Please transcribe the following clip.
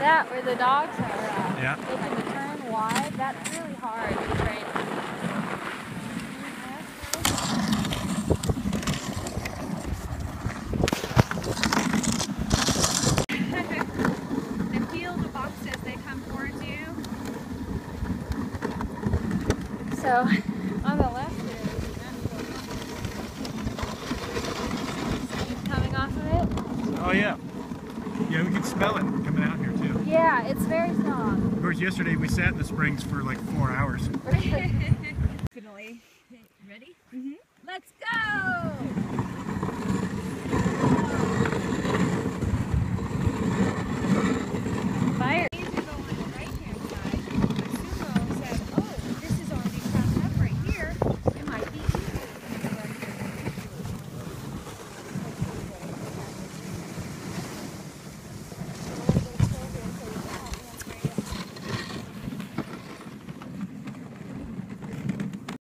that where the dogs are yeah. making the turn wide, that's really hard to train. Then feel the bumps as they come towards you. So on the left there, it's coming off of it. Oh yeah. Yeah, we can smell it coming out here too. Yeah, it's very strong. Of course, yesterday we sat in the springs for like 4 hours.